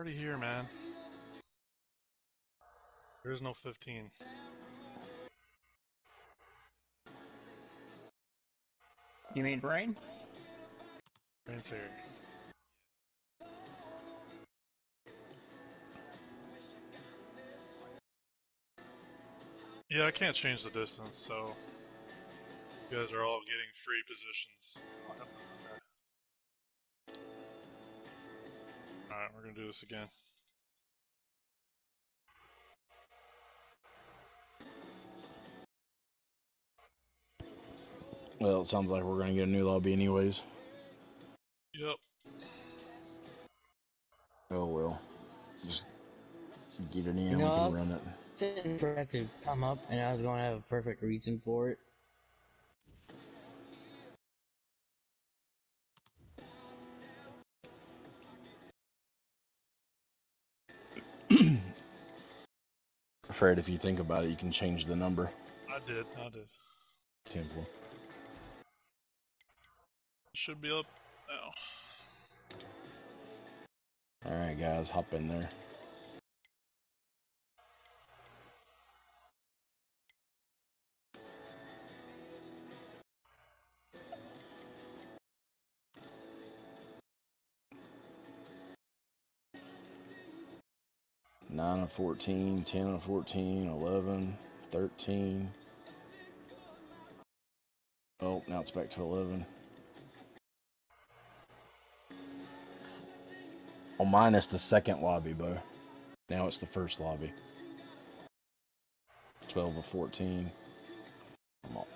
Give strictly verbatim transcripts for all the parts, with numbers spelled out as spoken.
already here, man. There is no fifteen. You mean Brain? Brain's here. Yeah, I can't change the distance, so you guys are all getting free positions. Alright, we're gonna do this again. Well, it sounds like we're gonna get a new lobby anyways. Yep. Oh well. Just get it in, You know, we I can was run it. sitting for that to come up, and I was going to have a perfect reason for it. Fred, if you think about it, you can change the number. I did, I did. ten four. Should be up now. Alright guys, hop in there. nine of fourteen, ten of fourteen, eleven, thirteen. Oh, now it's back to eleven. On mine, it's the second lobby, Bo. Now it's the first lobby. twelve of fourteen. Come on.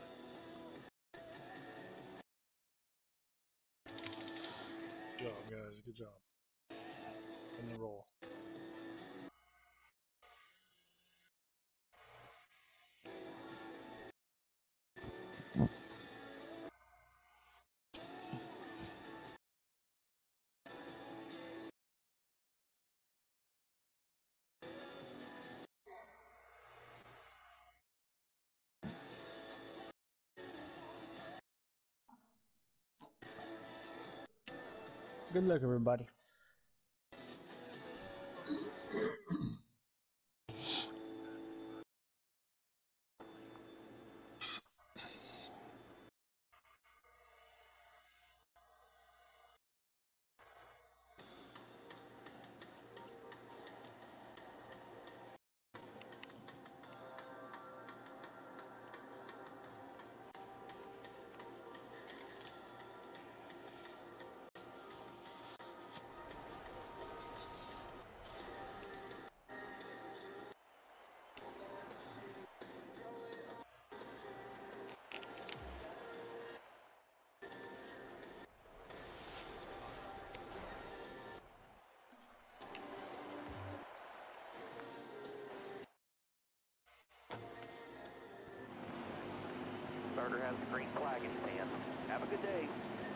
Good job, guys. Good job. In the roll. Good luck, everybody. Starter has the green flag in his hand. Have a good day.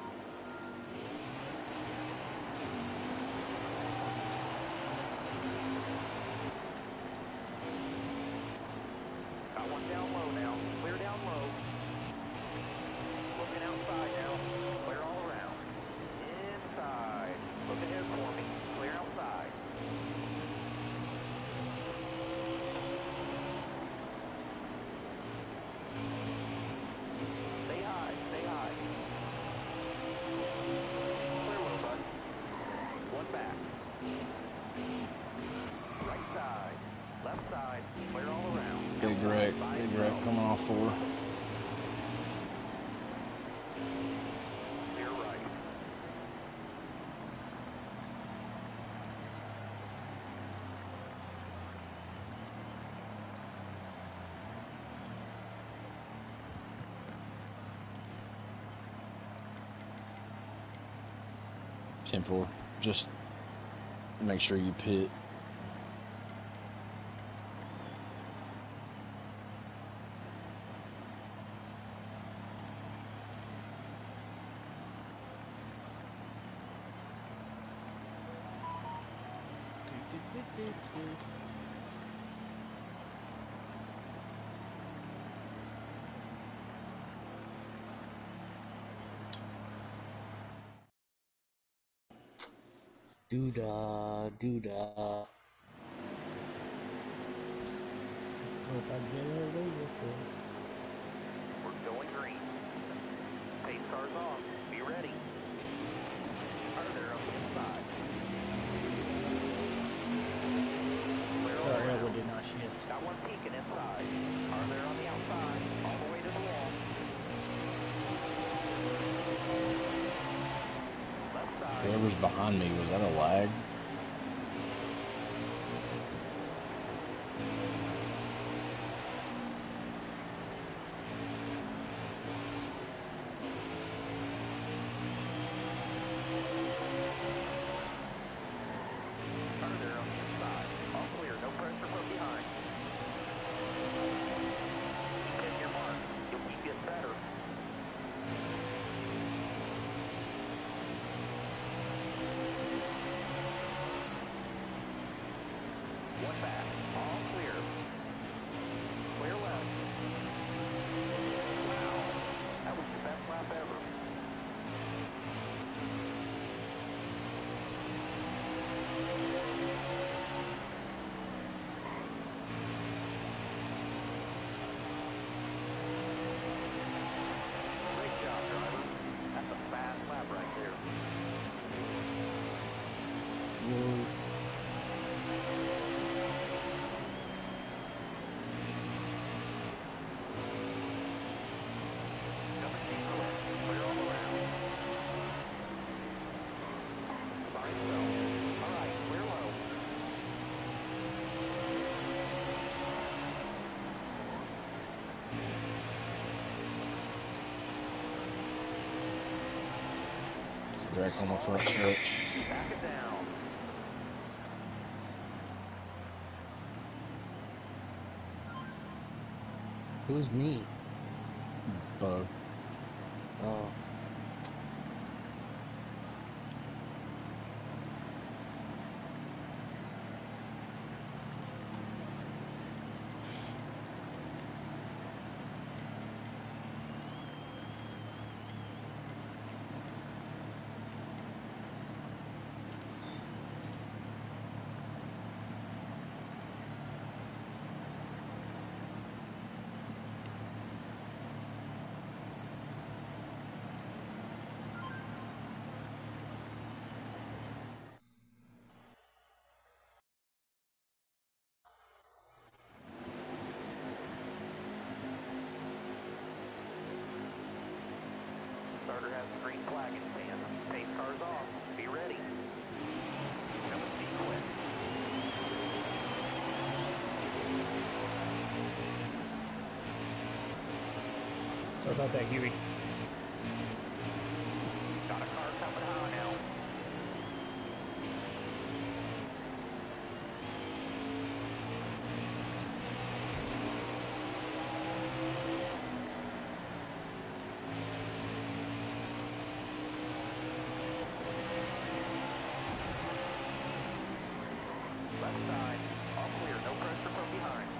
Got one down low now. Clear down low. Looking outside now. Clear all around. Inside. Look ahead for me. Clear outside. Stay high. Stay high. Clear low, bud. One back. Right side. Left side. Clear all around. Big wreck, big wreck coming off four. Clear right. ten four. Just make sure you pit. Doo-dah, doo-dah. Hope I get away with it. We're going green. Pace cars off. Be ready. Are there on the inside? Clear all Sorry, around. I did not shift. Got one peeking inside. Are there on the outside? All the way to the wall. Left side. Whoever's behind me, was that a lag? Are there on the inside? All clear. No pressure from behind. Hit your mark. You'll keep getting better. One back. All clear. Clear left. Wow. That was your best lap ever. Great job, driver. That's a fast lap right there. Whoa. Number two, clear. Clear all around. Fine, so. All right, clear low. Direct on the front stretch. Back it down. Who's me? Bo. Oh. Starter has the green flag in his hand. Pace cars off. Be ready. Number C quit. Sorry about that, Huey. Got a car coming high now. Left side. All clear. No pressure from behind.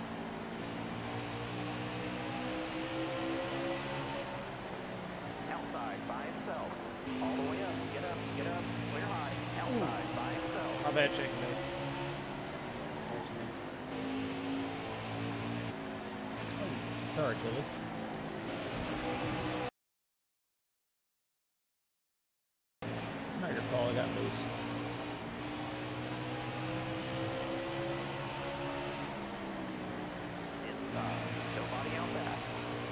Outside by himself. All the way up. Get up. Get up. Clear high. Outside by himself. My bad, shaking me. Oh, sorry, Billy. Not your fault, I got loose. Inside. Nobody out back.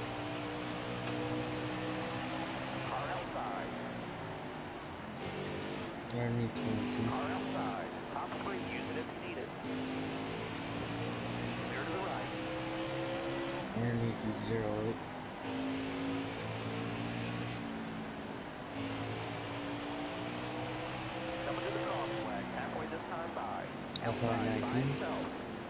Car outside. Underneath twenty-two. Car outside. Top three. Use it if you need it. Clear to the right. Underneath zero eight. Coming to the cross flag. Halfway this time by. Alpha Outside by nineteen. himself.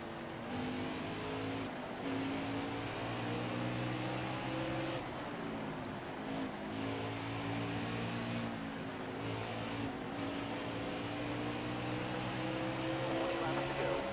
twenty laps to go.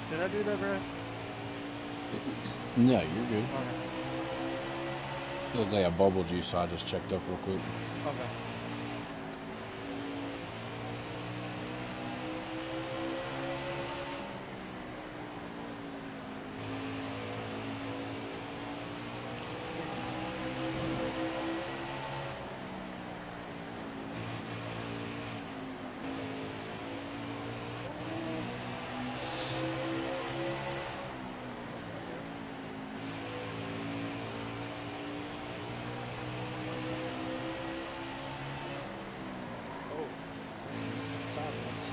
Did I do that, Brad? No, you're good. Okay. Looked like I bubbled you, so I just checked up real quick. Okay. Oh, this is sideways.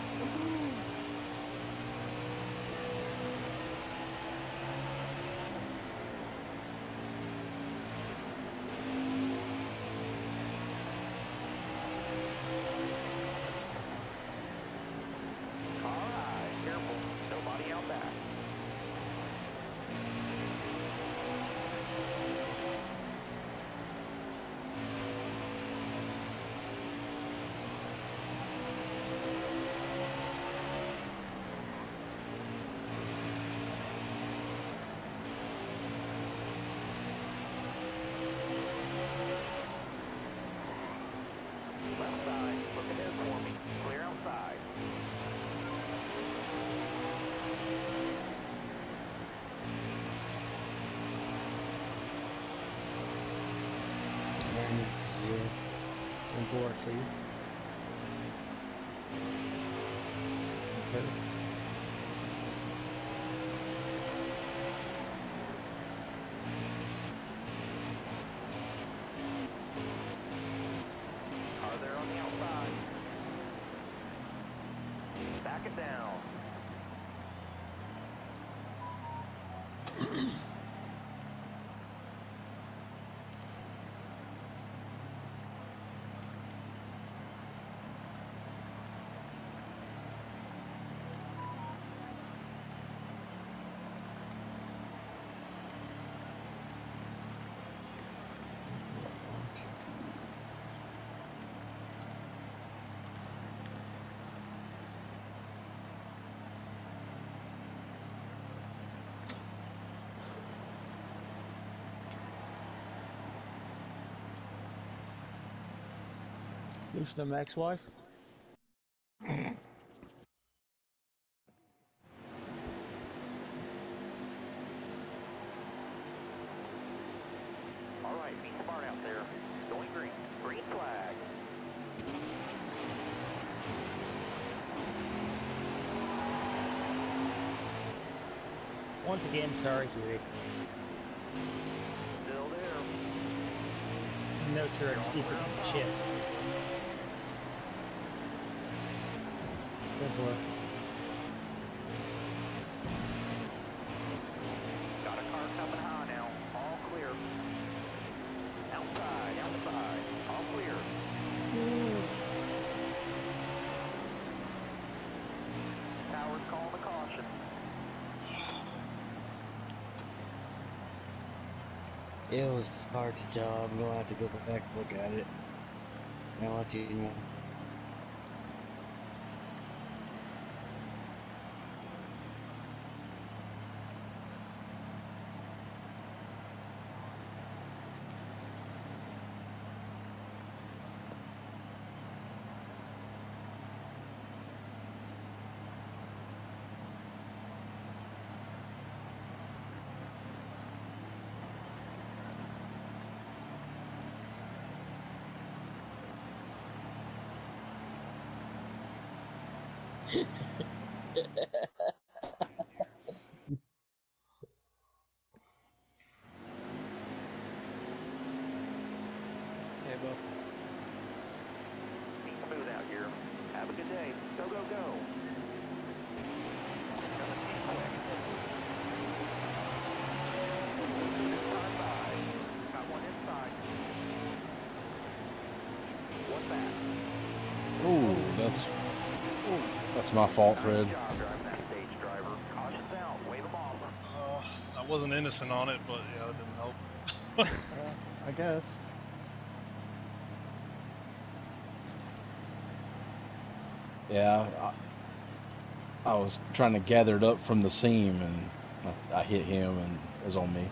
Alright, careful. Nobody out back. Left side, look ahead for me. Clear outside. And zero. ten four, I see you. Okay. Car there on the outside. Back it down. Who's the Max wife? Alright, be smart out there. Going green. Green flag. Once again, sorry, Huey. Still there. No, sir, it's keep it shift. ten four. Got a car coming high now. All clear. Outside, outside. All clear. Tower's calling a caution. It was hard to job. I'm gonna have to go back and look at it. And I'll let you know. Hey, Bo. Be smooth out here. Have a good day. Go, go, go. Coming in quick. Inside by. Got one inside. One back. Ooh, that's that's my fault, Fred. Nice job driving that stage, driver. Caution's out. Wave them off. Uh, I wasn't innocent on it, but yeah, that didn't help. Uh, I guess. Yeah, I, I was trying to gather it up from the seam, and I, I hit him, and it was on me.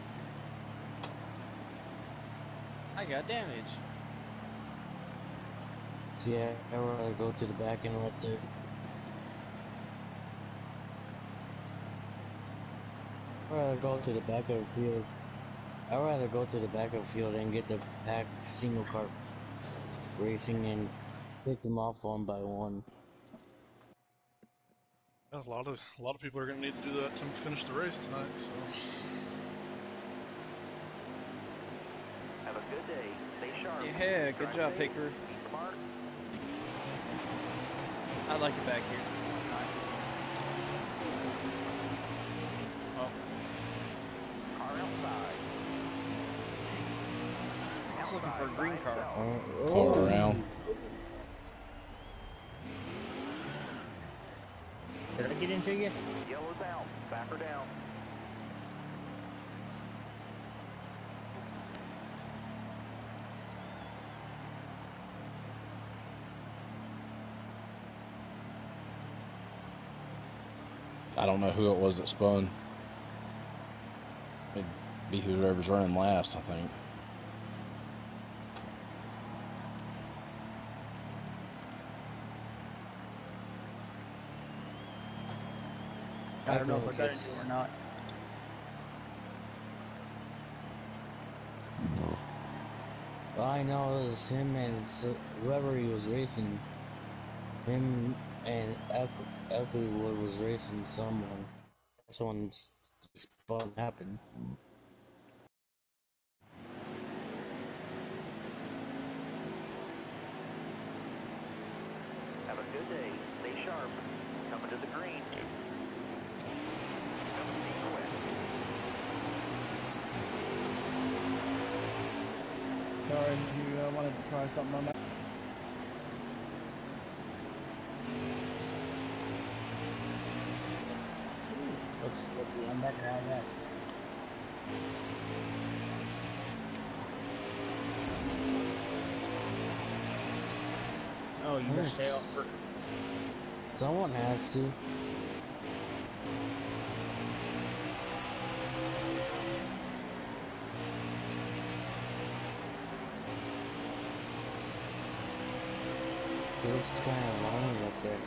I got damage. See, I, I'd rather go to the back and right there. I'd rather go to the back of the field. I'd rather go to the back of the field and get the pack single cart racing and pick them off one by one. A lot of a lot of people are going to need to do that to finish the race tonight. So Have a good day. Stay sharp. Yeah, good Drive job, safe. Picker. Keep the mark. I like it back here. It's nice. Oh, Car outside. I was looking for a Outside green by car. itself. Uh, Call oh. around. Did I get into you? Yellow's out. Back her down. I don't know who it was that spun. It'd be whoever's running last, I think. I don't know if I got into it or not. All I know is him and s- whoever he was racing, him and Applewood was racing someone. That's when this fun happened. Have a good day. Stay sharp. Coming to the green. Coming to the west. Sorry, you uh, wanted to try something on that? Let's, let's see, I'm back and have that. Oh, you better stay off for... Someone has to. It looks kind of lonely up there.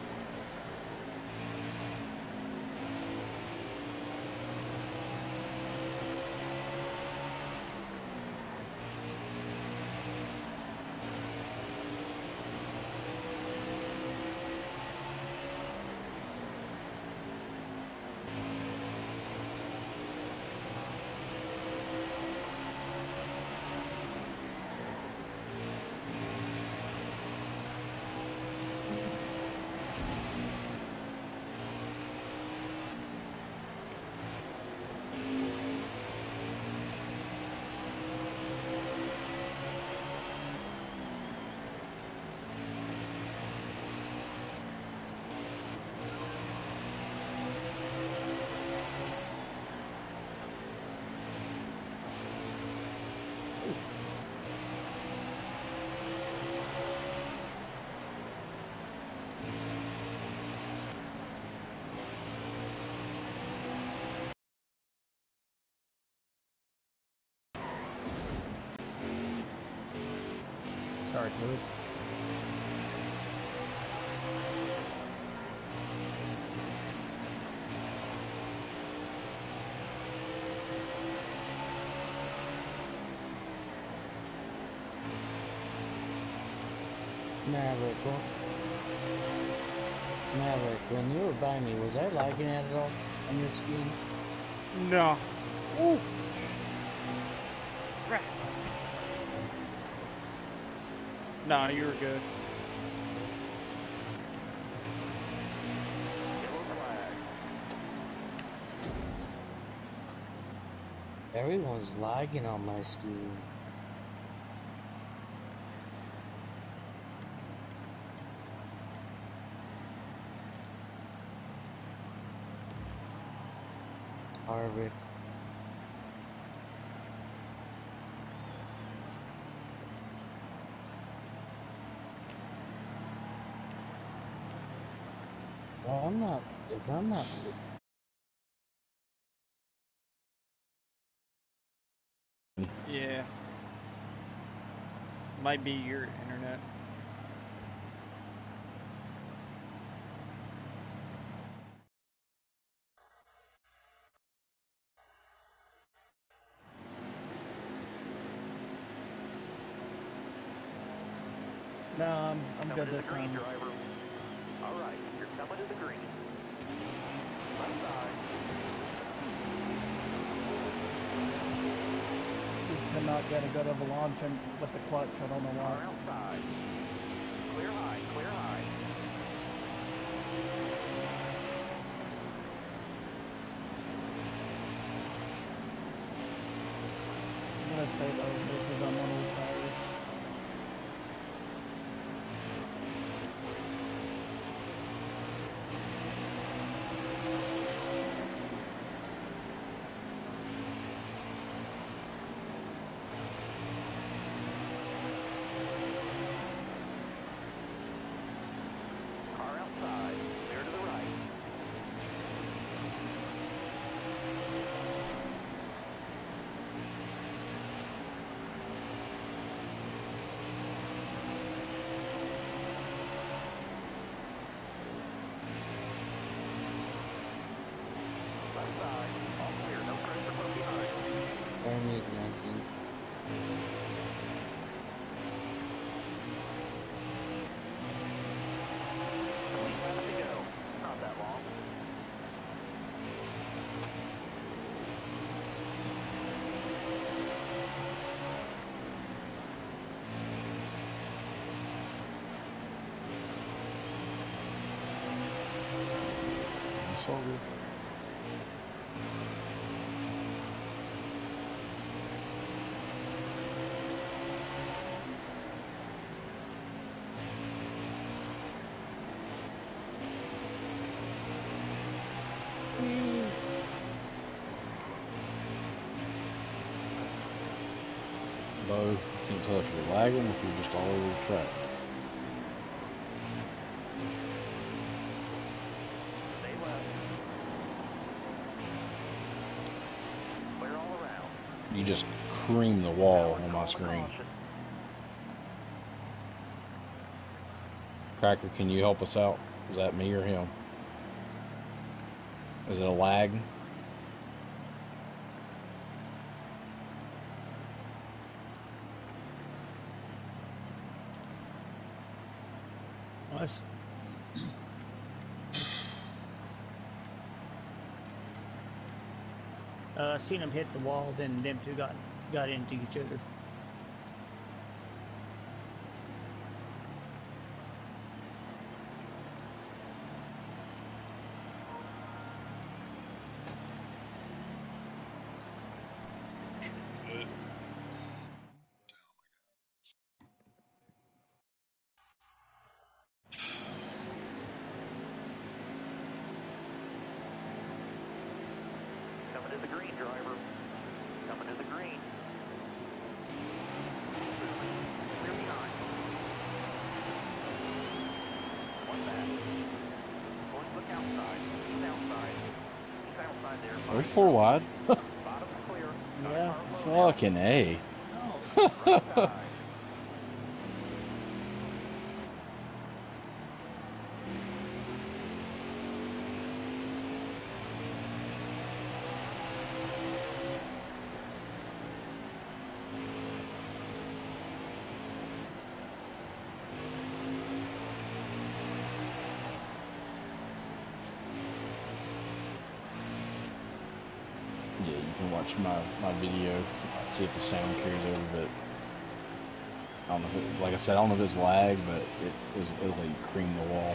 Sorry, Toad. Maverick, well, Maverick, when you were by me, was I lagging at all on your screen? no. Ooh. Crap. Nah, you were good. Yellow flag. Everyone's lagging on my screen. Harvick. I'm not. It's I'm not. Yeah. Might be your internet. No, I'm, I'm Coming good to this the green, time. driver. All right, you're coming to the green. Left side. Just cannot get a good of a launch in with the clutch. I don't know Car why. outside. Clear high, clear high. I'm gonna stay low because I'm on old tires. Car outside. Clear to the right. Left side. All clear. No pressure from behind. I need nineteen. twenty laps to go. Not that long. It's all good. Bo, you can't tell if you're lagging or if you're just all over the track. Stay left. Clear all around. You just cream the wall on my screen. Cracker, can you help us out? Is that me or him? Is it a lag? Us. Uh, seen them hit the wall, then them two got got into each other. Good. Coming to the green, driver. Coming to the green. Clear behind. One back. Going to look outside. He's outside. He's outside there. There's four wide. Bottom's clear. Yeah. Fucking A. Right side. Yeah, you can watch my, my video, see if the sound carries over, but I don't know if it was, like I said, I don't know if it's lag, but it was, it was like cream the wall.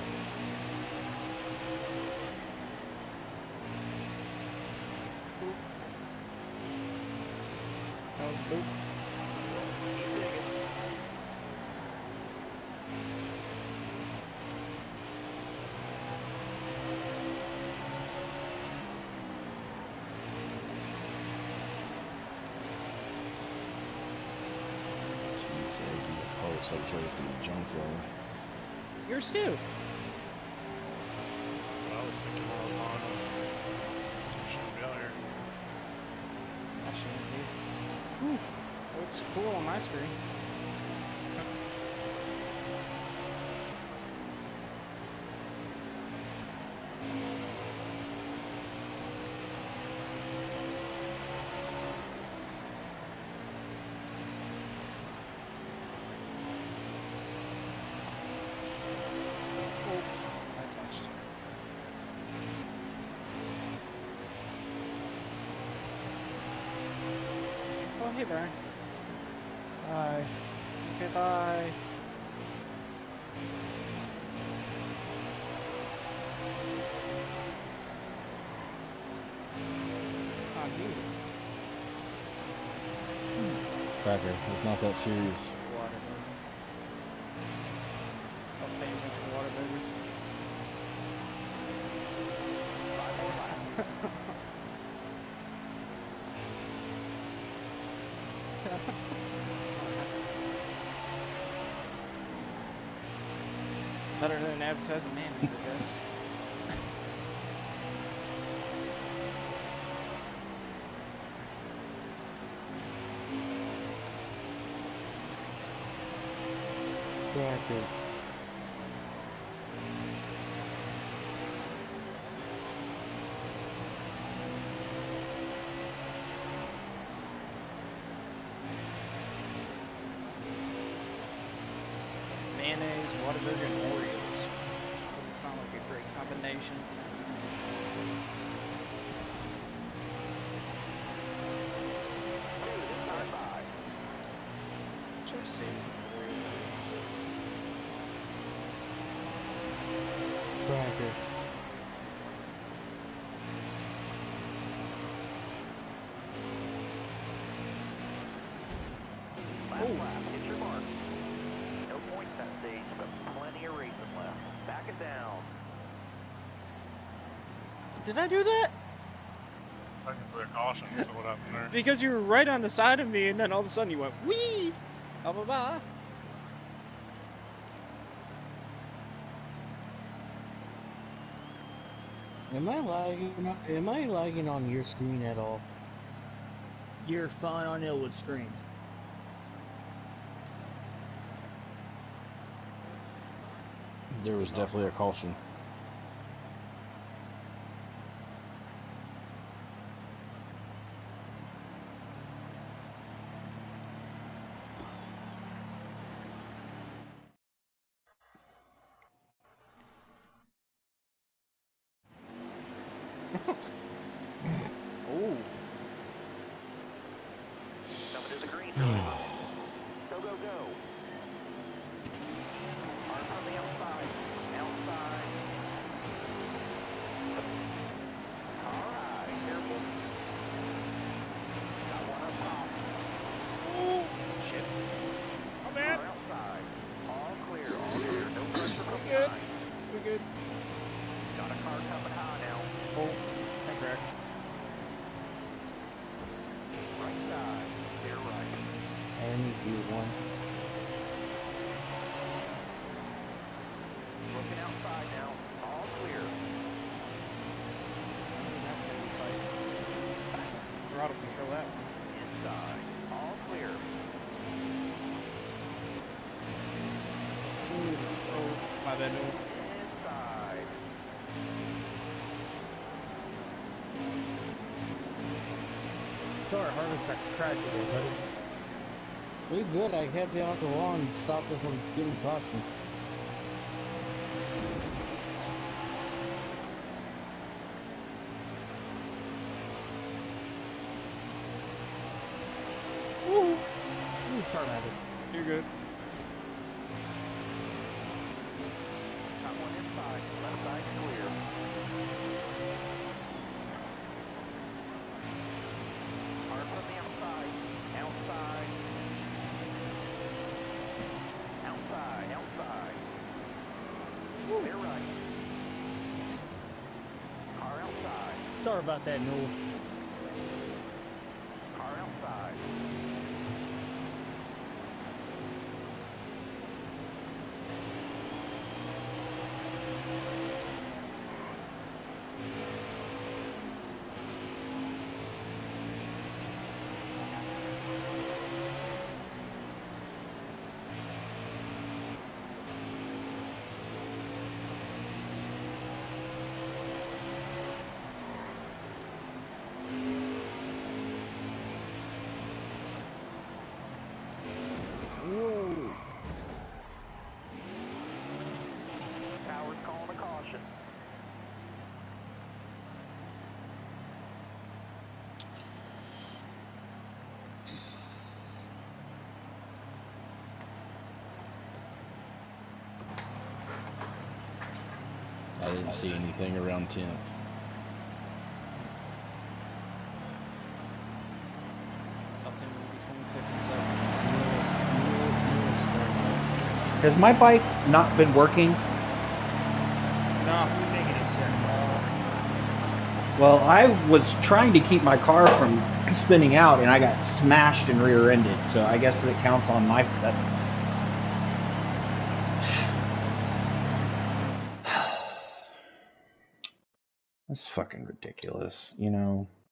That was a boot. Keep digging. Jeez, A B post, I was ready for the junk yard. Yours too. cool on my screen. Oh, I touched. Oh, hey, Brian. Hi. Okay, bye. On you. Cracker, it's not that serious. Water, baby. I was paying attention to water, baby. Better than advertising mayonnaise, I guess. Cracker. Mayonnaise, Whataburger, and Oreos. Doesn't sound like a great combination. Should have saved the Oreos. Cracker. Last lap, hit your mark. No points that stage, but plenty of racing left. Back it down. Did I do that? Technically a caution, so what happened there? Because you were right on the side of me, and then all of a sudden you went, wee! Blah, blah, blah. Am I lagging? on- Am I lagging on your screen at all? You're fine on Elwood screen. There was definitely a caution. Oh. Coming to the green. Go, go, go. Hard from the outside. Outside. All right, careful. Got one up top. Oh, shit. My bad. Car outside. All clear, all clear. No pressure from We're good. behind. We're good. Got a car coming high now. Oh, hey, Greg. Right side. Clear right. I need you one. Looking outside now. All clear. That's gonna be tight. Throttle control that one. Inside. All clear. Ooh, oh, my bad, no. Inside. Sorry, Harvey cracked crack today, buddy. We good. I kept you out the wall and stopped it from getting caution. Woo! Ooh, sorry, Maverick. You're good. Got one inside. Left side clear. Hard from the outside. Outside. Outside. Outside. Clear right. Car outside. Sorry about that, Noel. Car outside. didn't see anything around tenth. Nothing between fifth and seventh. Has my bike not been working? No, negative seven. Well, I was trying to keep my car from spinning out, and I got smashed and rear-ended. So I guess it counts on my. That, that's fucking ridiculous, you know.